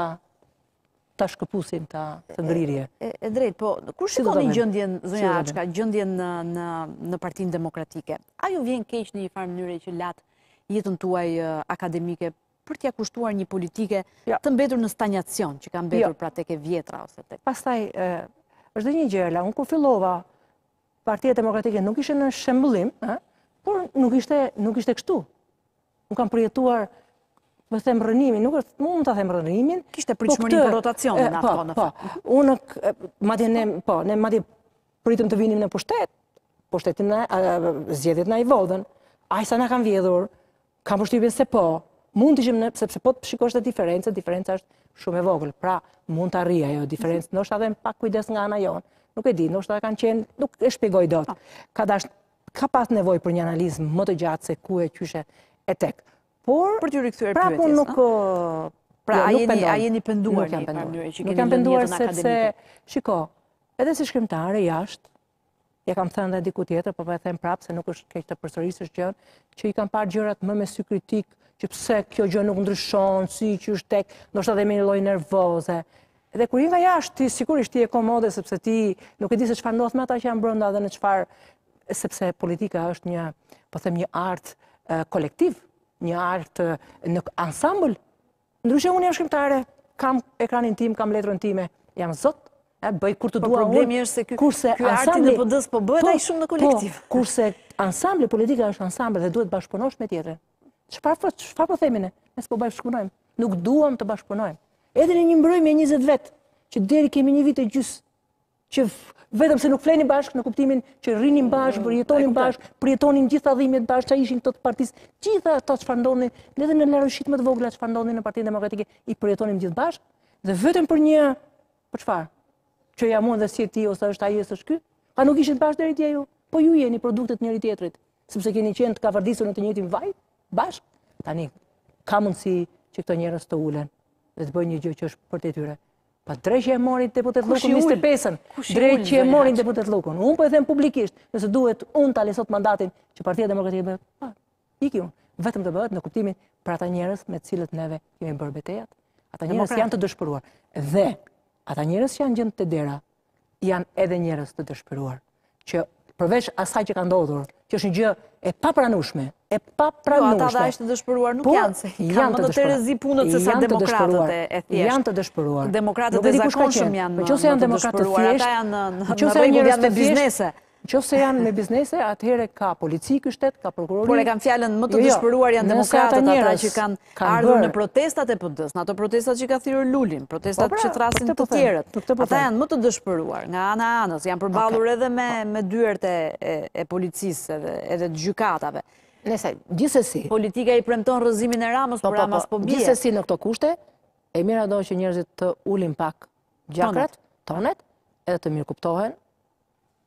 ta shkëpusim, ta të ngrirje. E, e, e drejt, po kur shikoni gjendjen zonja Açka, gjendjen në në në Partinë Demokratike, a ju vjen keq në një farë mënyrë që lat jetën tuaj akademike për t'ja kushtuar një politike të mbetur në stagnacion, që ka mbetur pra tek e vjetra ose tek. Pastaj është dhe një gjë, unë kur fillova Partia Demokratike nuk ishte në shembullim, por nuk ishte nuk ishte kështu. Unë kam përjetuar, më them rënimin, nuk është, mund ta them rënimin. Kishte pritshmëri për rotacionin atë kohë në fakt. Po, unë madje ne, po, ne madje pritëm të vinim në pushtet. Pushtetin na zgjedhjet na i vodhën. Ai sa na kanë vjedhur, kam përshtypjen se po, mund të ishim në, sepse po të shikosh të diferencë, diferenca është shumë e vogël. Pra, mund të arrijë ajo diferencë, ndoshta edhe pak kujdes nga ana jon. Nuk e di, ndoshta kanë qenë, nuk e shpjegoj dot. Ka dash ka pas nevojë për një analizë më të gjatë se ku e qyshe e tek. Por për t'ju rikthyer pyetjes. Pra, nuk pra a jeni a jeni penduar në një mënyrë që keni penduar sepse shiko, edhe si shkrimtare jashtë, ja kam thënë edhe diku tjetër, po po e them prapë se nuk është keq të përsërisësh gjën, që i kam parë gjërat më me sy kritik, që pse kjo gjë nuk ndryshon, si që është tek, ndoshta edhe me një lloj nervoze. Edhe kur i nga jashtë, ti sigurisht ti je komode sepse ti nuk e di se çfarë ndodh me ata që janë brenda dhe në çfarë, sepse politika është një, po them një art uh, kolektiv, një art uh, në ensemble. Ndryshe unë jam shkrimtare, kam ekranin tim, kam letrën time, jam zot, bëj kur të dua unë. Problemi është se ky arti në P D-s po bëhet ai shumë në kolektiv. Kurse ansambli politika është ansambël dhe duhet bashkëpunosh me tjetrin. Çfarë çfarë po themi ne? Ne s'po bashkëpunojmë. Nuk duam të bashkëpunojmë. Edhe në një mbrojtje njëzet vet, që deri kemi një vit e gjys, që vetëm se nuk flenim bashkë në kuptimin që rrinim bashkë, përjetonim bashkë, përjetonim gjitha dhimbjet bashkë, çfarë ishin këto të partisë, gjitha ato çfarë ndonin, edhe në largëshit më të vogla çfarë ndonin në Partinë Demokratike, i përjetonim gjithë bashkë, dhe vetëm për një për çfarë? Që jam unë dhe si ti ose është ai ose është ky? A nuk ishin bashkë deri tje ju? Po ju jeni produktet njëri tjetrit, sepse keni qenë të kavardisur në të njëjtin vaj, bashkë. Tani ka mundësi që këto njerëz të ulen dhe të bëjnë një gjë që është për detyre. Pa drejt që e morin deputet Llukun njëzet e pesën, drejt që e morin deputet Llukun. Unë po e them publikisht, nëse duhet unë ta lësot mandatin që Partia Demokratike bëhet, pa, iki unë, vetëm të bëhet në kuptimin për ata njerëz me të cilët neve kemi bërë betejat. Ata njerëz janë të dëshpëruar. Dhe ata njerëz që janë gjendë të dera, janë edhe njerëz të dëshpëruar, që përveç asaj që ka ndodhur, që është një gjë e papranueshme, e papranueshme. Jo, ata dhe është të dëshpëruar nuk janë, se kanë më në terezi punët se sa demokratët e thjeshtë. Janë të dëshpëruar. Demokratët e zakonshëm janë më të dëshpëruar, ata janë në rregull, janë me biznese. Nëse janë me biznese, atëherë ka polici ky shtet, ka prokurori. Por e kanë fjalën më të dëshpëruar janë demokratët, ata që kanë ardhur në protestat e P D-s, në ato protestat që ka thirrur Lulin, protestat që thrasin të tjerët. Ata janë më të dëshpëruar nga ana e anës, janë përballur edhe me me dyert e policisë edhe të gjykatave. Nëse gjithsesi politika i premton rrëzimin e Ramës, por Rama s'po bie. Gjithsesi në këto kushte, e mira do që njerëzit të ulin pak gjakrat, tonet, edhe të mirëkuptohen.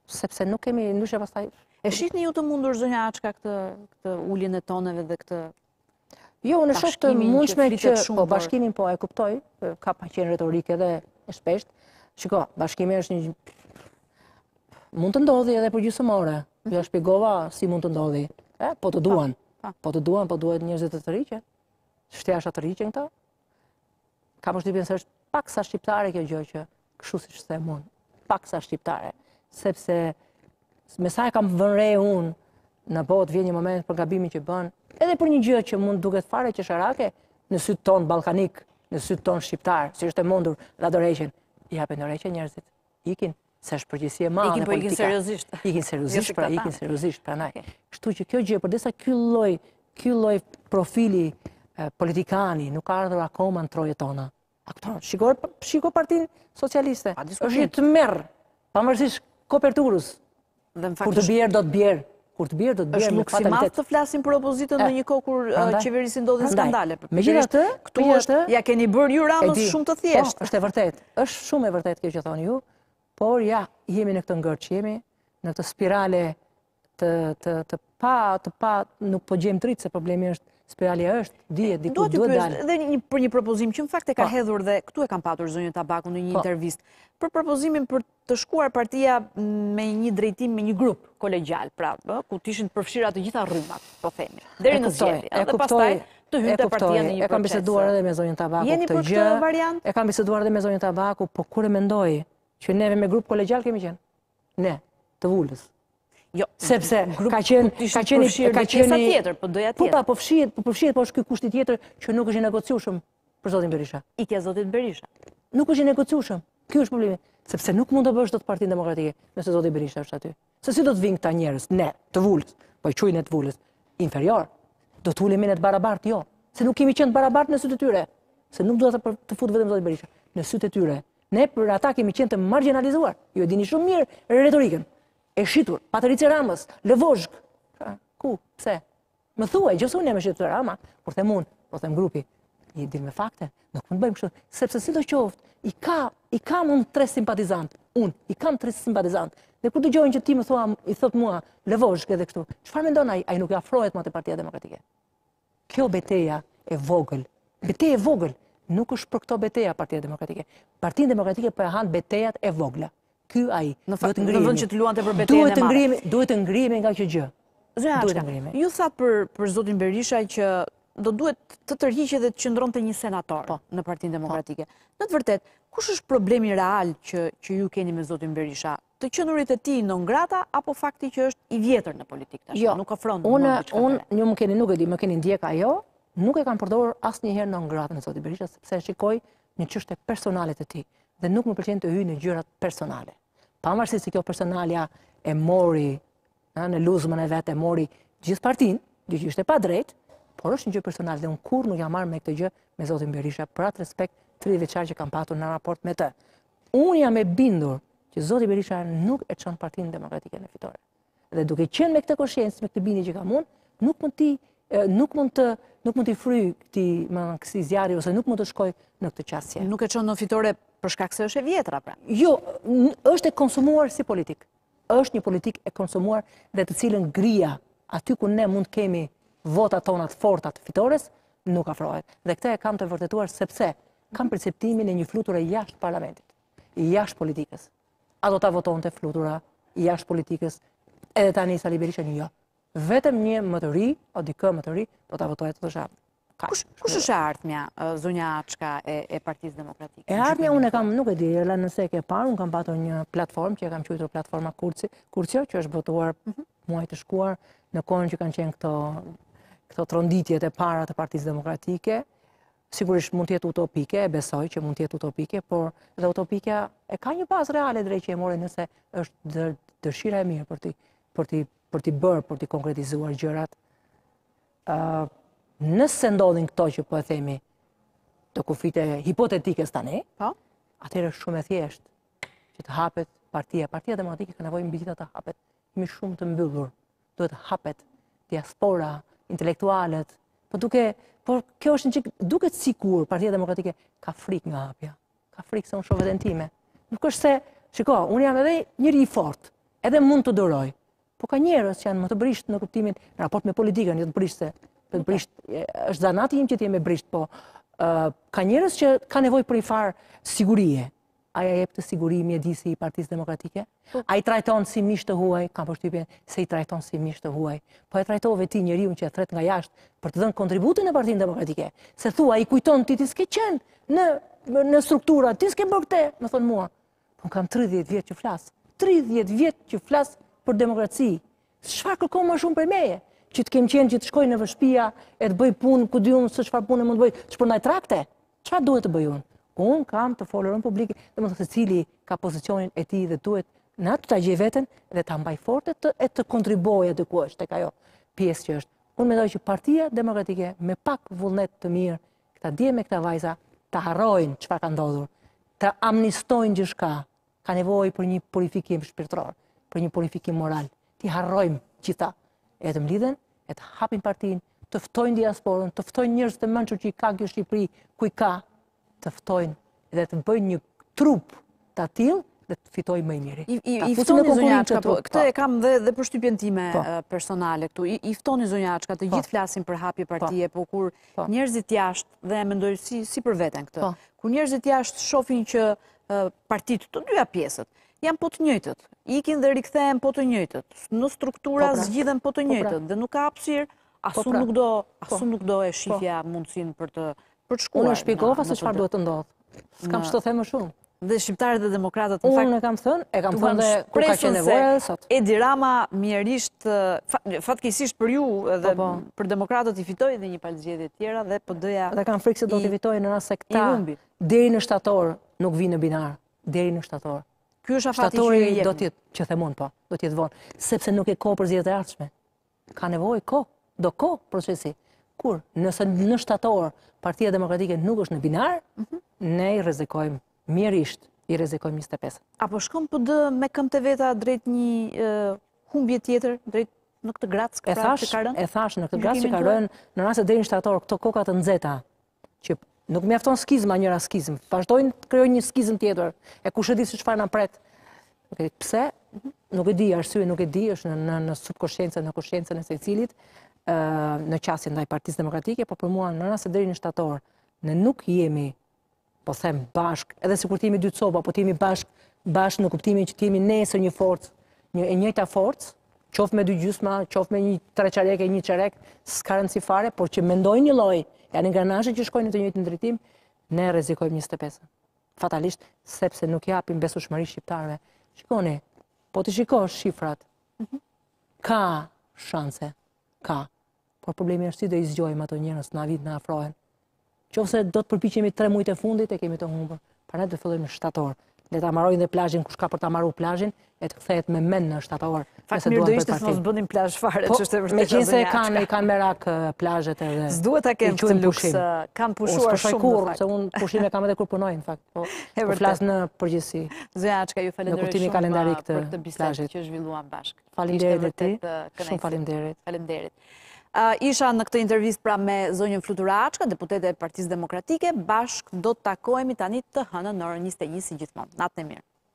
sepse nuk kemi ndryshe pastaj. E shihni ju të mundur zonja Açka këtë uljen e toneve dhe këtë Jo, në shoh të mundshme që po bashkimin po e kuptoj, ka pa qenë retorike dhe e shpesht. Shiko, bashkimi është një mund të ndodhi edhe për gjysmore. Ja shpjegova si mund të ndodhi. E, po të duan. Po të duan, po duhet njerëzit të rriqe. Shtjasha të rriqen këta. Ka përshtypjen se është pak sa shqiptare kjo gjë që kështu siç them unë. Pak sa shqiptare, sepse me sa e kam vënë re unë në botë vjen një moment për gabimin që bën, edhe për një gjë që mund duket fare qesharake në syt ton ballkanik, në syt ton shqiptar, si është e mundur la dorëheqjen, i hapen dorëheqjen njerëzit. Ikin, se është përgjegjësi e madhe e politika. Ikin po ikin seriozisht. Ikin seriozisht, pra ikin seriozisht pranaj. Kështu që kjo gjë përdesa ky lloj, ky lloj profili politikani nuk ka ardhur akoma në trojet tona. Shiko, shiko Partinë Socialiste. Është një tmerr, pavarësisht koperturës. Kur të bjerë do të bjerë. Kur të bjerë do të bjerë. Është luksi madh të flasim për opozitën në një kohë kur qeverisë ndodhin skandale. Megjithatë, këtu është ja keni bërë ju Ramës shumë të thjeshtë. Është e vërtetë. Është shumë e vërtetë kjo që thoni ju, por ja jemi në këtë ngërç, jemi në këtë spirale të të të pa të pa nuk po gjejmë dritë se problemi është spirali është, dihet diku duhet dalë. Dhe një për një propozim që në fakt e ka hedhur dhe këtu e kam patur zonjën Tabaku në një intervistë, për propozimin për të shkuar partia me një drejtim me një grup kolegjal, pra, ku të ishin të përfshira të gjitha rrymat, po themi, deri në zgjedhje. Dhe pastaj të hynte partia në një proces. E kam biseduar edhe me zonjën Tabaku këtë gjë. Jeni për këtë variant? E kam biseduar edhe me zonjën Tabaku, po kur e mendoj që neve me grup kolegjal kemi qenë. Ne, të Vulës. Jo, sepse ka qenë ka qenë ka qenë tjetër, po doja tjetër. Po pa, po fshihet, po fshihet, po është ky kushti tjetër që nuk është i negociueshëm për zotin Berisha. Ikja zotit Berisha. Nuk është i negociueshëm. Ky është problemi, sepse nuk mund të bësh dot Partinë Demokratike nëse zoti Berisha është aty. Se si do të vinë këta njerëz, ne, të Vulës, po i quajnë të Vulës, inferior. Do të ulemi ne të barabartë, jo, se nuk kemi qenë të barabartë në sytë e tyre. Se nuk duhet të fut vetëm zoti Berisha në sytë e tyre. Ne për ata kemi qenë të marginalizuar. Ju e dini shumë mirë retorikën. E shitur, Patrici Ramës, Lëvozhk. Ku? Pse? Më thuaj, gjësë unë e me shitur Rama, por them unë, por them grupi, i din me fakte, nuk mund të bëjmë kështu, sepse si do qoftë, i ka, i kam unë tre simpatizant, unë, i kam tre simpatizant, dhe kur të gjojnë që ti më thua, i thot mua, Lëvozhk edhe kështu, çfarë mendon ai, ai nuk i afrohet më te Partia Demokratike. Kjo betejë e vogël, betejë e vogël, nuk është për këto betejë Partia Demokratike. Partia Demokratike po e han betejat e vogla. Ky ai, në vend që të luante për betejën e madhe. Duhet të ngrihemi nga kjo gjë. Zonja Açka, ju thatë për për zotin Berisha që do duhet të tërhiqet dhe të qëndronte një senator në Partinë Demokratike. Në të vërtetë, kush është problemi real që që ju keni me zotin Berisha? Të qenurit e tij non grata apo fakti që është i vjetër në politikë tash, nuk ofron. Unë unë ju më keni nuk e di, më keni ndjek ajo, nuk e kam përdorur asnjëherë non grata në zotin Berisha sepse shikoj një çështje personale të tij. Dhe nuk më pëlqen të hyj në gjërat personale. Pavarësisht se kjo personalja e mori në luzmën e vet, e mori gjithë partinë, gjë që ishte pa drejt, por është një gjë personale dhe unë kurrë nuk jam marrë me këtë gjë me zotin Berisha për atë respekt tridhjetë vjeçar që kam patur në raport me të. Unë jam e bindur që zoti Berisha nuk e çon Partinë Demokratike në fitore. Dhe duke qenë me këtë koshiencë, me këtë bindje që kam unë, nuk mund ti nuk mund të nuk mund të fryj këtij kësaj zjarri ose nuk mund të shkoj në këtë qasje. Nuk e çon në fitore për shkak se është e vjetra pra. Jo, është e konsumuar si politik. Është një politik e konsumuar dhe të cilën grija aty ku ne mund kemi votat tona të forta të fitores, nuk afrohet. Dhe këtë e kam të vërtetuar sepse kam perceptimin e një fluture jashtë parlamentit, jashtë politikës. A do ta votonte flutura jashtë politikës edhe tani Sali Berisha një jo. Vetëm një më të ri, o dikë më të ri, do ta votojë të thosha. Kush është e ardhmja, zonja Açka e Partisë Demokratike? E ardhmja unë e kam, nuk e di, nëse e ke parë, unë kam patur një platformë që e kam quajtur platforma Kurcio, që është votuar muaj të shkuar në kohën që kanë qenë këto këto tronditjet e para të Partisë Demokratike. Sigurisht mund të jetë utopike, e besoj që mund të jetë utopike, por dhe utopika e ka një bazë reale drejt që e mori nëse është dëshira e mirë për ti për ti për t'i bërë, për t'i konkretizuar gjërat. Nëse ndodhin këto që po e themi të kufite hipotetikës tani, atëherë është shumë e thjeshtë që të hapet partia. Partia Demokratike ka nevojë mbi gjitha të hapet. Jemi shumë të mbyllur. Duhet të hapet diaspora, intelektualët. Po duke, por kjo është një çik duket sikur Partia Demokratike ka frikë nga hapja. Ka frikë se unë shoh veten time. Nuk është se, shiko, unë jam edhe njëri i fortë. edhe mund të duroj. Po ka njerëz që janë më të brisht në kuptimin, në raport me politikën, një të brisht se, të brisht, është zanati im që t'jem e brisht, po ka njerëz që ka nevojë për i farë sigurie. Aja jep të siguri mjedisi i Partisë Demokratike? A i trajton si mish të huaj, kam përshtypjen se i trajton si mish të huaj. Po e trajtove ti njeriu që e thret nga jashtë për të dhënë kontributin në Partinë Demokratike. Se thua, i kujton ti ti s'ke qenë në struktura, ti s'ke bërë këte, më thonë mua. Po kam tridhjetë vjetë që flasë. tridhjetë vjetë që flasë për demokraci. Çfarë kërkon më shumë për meje? Që të kem qenë që të shkoj në shtëpia e të bëj punë, ku di unë se çfarë pune mund të bëj, të shpërndaj trakte? Çfarë duhet të bëj unë? Unë kam të folërën publike, dhe më të cili ka pozicionin e ti dhe duhet në atë të gjej veten dhe të mbaj forte e të kontribuoj atë ku është, tek ajo pjesë që është. Unë mendoj që Partia Demokratike me pak vullnet të mirë, këta dje me këta vajza, të harrojnë çfarë ka ndodhur, të amnistojnë gjithçka, ka nevojë për një purifikim shpirtëror, për një purifikim moral. Ti harrojmë gjitha, e të mlidhen, e të hapin partinë, të ftojnë diasporën, të ftojnë njerëz të mençur që i ka kjo Shqipëri, ku i ka, të ftojnë dhe të bëjnë një trup të atil dhe të fitojnë më i miri. I ftoni Zonjaçka, këtë e kam dhe përshtypjen time personale këtu, i ftoni Zonjaçka të gjithë flasin për hapje partije, po kur njerëzit jashtë, dhe mendoj si për veten këtë, kur njerëzit jashtë shohin që partitë të dyja pjesët janë po të njëjtët, ikin dhe rikthehen po të njëjtët, në struktura zgjidhen po të njëjtët, dhe nuk ka hapësirë, asu nuk do e shifja mundësinë për të për të shkuar. Unë e shpjegova se çfarë duhet të ndodhë. S'kam ç'të them më shumë. Dhe shqiptarët dhe demokratët në fakt. Unë e kam thënë, e kam thënë dhe kur ka qenë nevoja sot. Edi Rama mjerisht fatkeqësisht për ju dhe për demokratët i fitoi dhe një palë zgjedhje të tjera dhe P D-ja. Dhe kam frikë se do të fitojë në rast se këta deri në shtator nuk vinë në binar, deri në shtator. Ky është afati që i jep. Do të jetë që themun po, do të jetë vonë, sepse nuk e kohë për zgjedhjet e ardhshme. Ka nevojë kohë, do kohë procesi. Kur nëse në shtator Partia Demokratike nuk është në binar, ne i rrezikojmë, mjerisht i rrezikojmë njëzet e pesë. Apo shkon P D me këmbë të veta drejt një humbje tjetër, drejt në këtë gratë që ka rënë? E thash, në këtë gratë që ka rënë, në rast se deri në shtator këto koka të nxehta, që nuk mjafton skizma njëra skizm, vazhdojnë të krijojnë një skizm tjetër, e kush e di se çfarë na pret. Pse? Nuk e di, arsye nuk e di, është në subkonsciencën, në konsciencën e secilit, në qasjen ndaj Partisë Demokratike, po për mua në rast se deri në shtator ne nuk jemi, po them bashk, edhe sikur të jemi dy copa, po të jemi bashk, bashk në kuptimin që të jemi nesër një forcë, një e njëjta forcë, qoftë me dy gjysma, qoftë me një tre çarek e një çarek, s'ka rëndësi fare, por që mendojnë një lloj, janë ingranazhe që shkojnë në të njëjtin drejtim, ne rrezikojmë njëzet e pesë. Fatalisht, sepse nuk japim besueshmëri shqiptarëve. Shikoni, po të shikosh shifrat, ka shanse, ka. Por problemi është si do i zgjojmë ato njerëz na vit na afrohen. Qofse do të përpiqemi tre muajt e fundit e kemi të humbur. Para do fillojmë në shtator. Le ta marrojnë dhe plazhin kush ka për ta marrë plazhin e të kthehet me mend në shtator. Fakt mirë do ishte të mos bënim plazh fare, ç'është vërtet. Meqense kanë kanë merak plazhet edhe. S'duhet ta kemë këtë luks. Kanë pushuar shumë. Se unë pushime kam edhe kur punoj në fakt. Po flas në përgjithësi. Zonjaçka, ju falenderoj shumë kalendarik për këtë bisedë që zhvilluam bashkë. Faleminderit ti. Shumë faleminderit. Faleminderit. Isha në këtë intervist pra me zonjën Fluturaçka, deputete e Partisë Demokratike, bashkë do të takohemi tani të hënën në orën njëzet e një si gjithmonë. Natën e mirë.